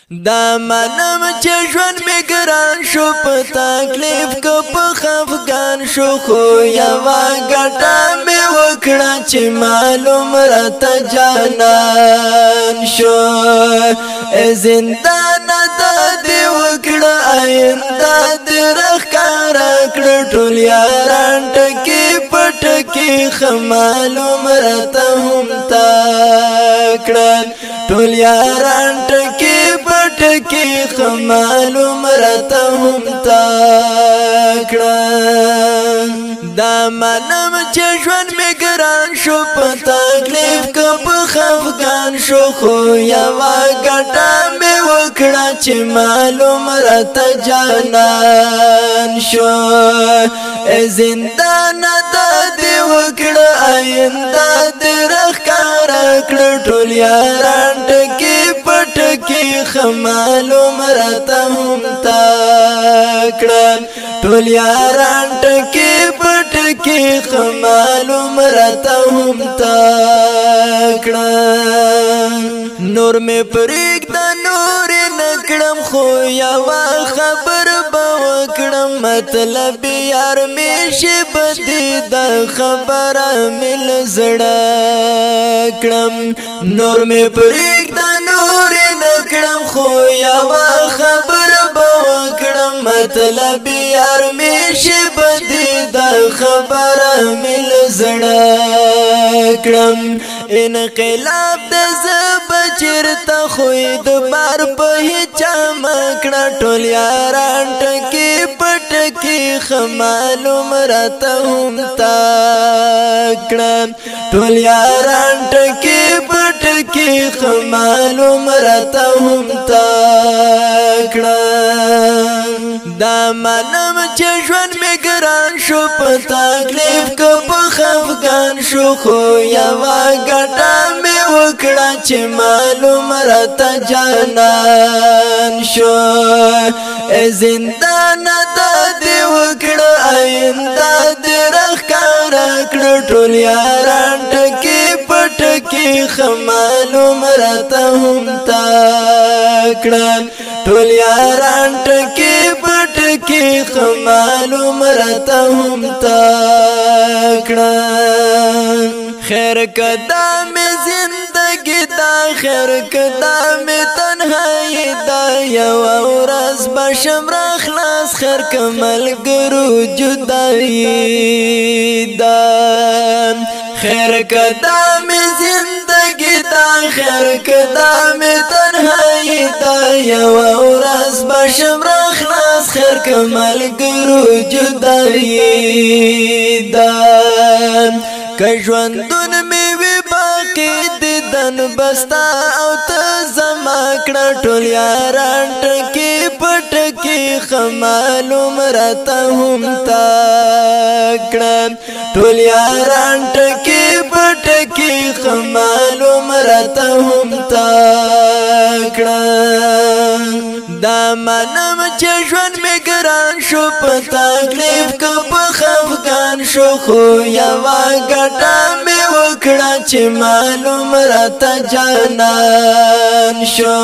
دا منم چې ژوند می ګران شو په تکلیف کو په خفګان شو خو یوا ګټه می وکړه چې معلوم راته جانان شو زندان د دې وکړه آینده دې راښکاره کړه ټول یاران ټکي پټکي معلوم راته هم تا کړه ټول یاران ټکي پټکی معلوم راته هم تا کړه دا منم چې ژوند می ګران شو په تکلیف که په خفګان شو خو یوا ګټه می وکړه چې معلوم راته جانان شو زندان د دې وکړه آینده دې راښکاره کړه ټول یاران ټکي پټکی معلوم راته هم تا کړه ټول یاران ټکي پټکی معلوم راته هم تا کړه نور می پرېږده نور نکړم خو یوه خبر به وکړم مطلب یار می شي بدي د خبره مې له زړه کړم نور می پرېږده نور نکړم خو یوه خبره به وکړم مطلب یار می شي بدي د خبره مې له زړه کړم انقلاب د زه بچرته خوی د بار په هیچا مکړه ټول یاران ټکي پټکي معلوم راته هم تا کړه ټول یاران ټکي پټکي معلوم راته هم تا کړه دا منم چې ژوند می ګران شو په تکلیف که په خفګان شو خو یوه ګټه می وکړه چې معلوم راته جانان شو زندان د دې وکړه آینده دې راښکاره کړه ټول یاران ټکي پټکي معلوم راته هم تا کړه ټول یاران ټکي پټکي معلوم راته هم تا کړه خیر کدا می زندگی دا خیر کدا می تنهایی دا یو ورځ بشم را خلاص خیر کمل ګرو جدایی دا خیر کدا می زندگی دا خیر کدا می تنهایی دا یو ورځ بشم را خلاص خیر کمل ګرو جدایی دا که ژوندون می وي باقي دیدن بستا او ته زما کړه ټول یاران ټکي پټکي معلوم راته هم تا کړه ټول یاران ټکي پټکي معلوم راته هم تا کړه دا منم چې ژوند می ګران شو په تکلیف که په خفګان شو خو یوه ګټه می وکړه چې معلوم راته جانان شو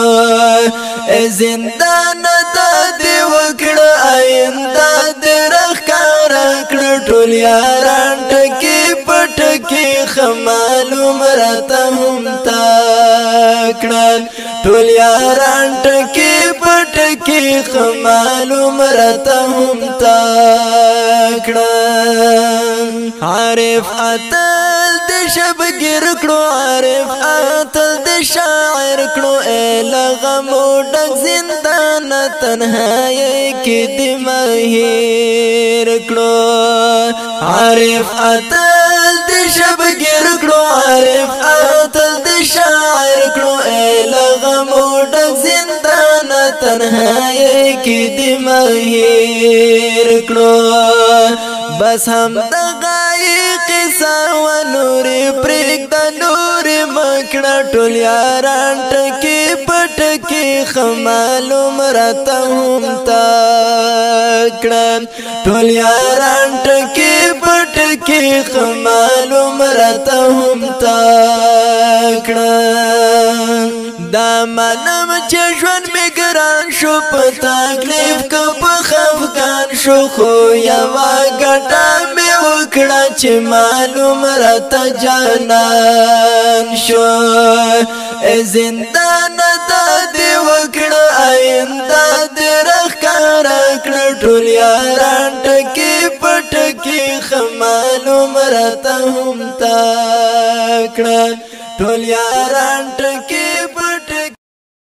زندان د دې وکړه آینده دې راښکاره کړه ټول یاران ټکي پټکي معلوم راته هم تا کړه ټول یاران ټکي پټکي معلوم راته هم تا کړه عارف اتل د شبګر کړو عارف اتل د شاعر کړو لغمو ډک زندان تنهایی کې د مهیر کړو عارف اتل د شبګر کړو عارف اتل د شاعر کړو لغمو ډک زندان تنهایی کې د مهیر کړو بس هم د غای قصه و نور پرېږده نور مکړه ټول یاران ټکي پټکي معلوم راته هم تا کړه ټول یاران ټکي پټکي معلوم راته هم تا کړه دا منم چې ژوند می ګران شو په تکلیف که په خفګان شو خو یوه ګټه می وکړه چې معلوم راته جانان شو زندان دا دې وکړه آینده دې راښکاره کړه ټول یاران ټکي په ټکي ښه معلوم راته هم تا کړه ټول یاران ټکي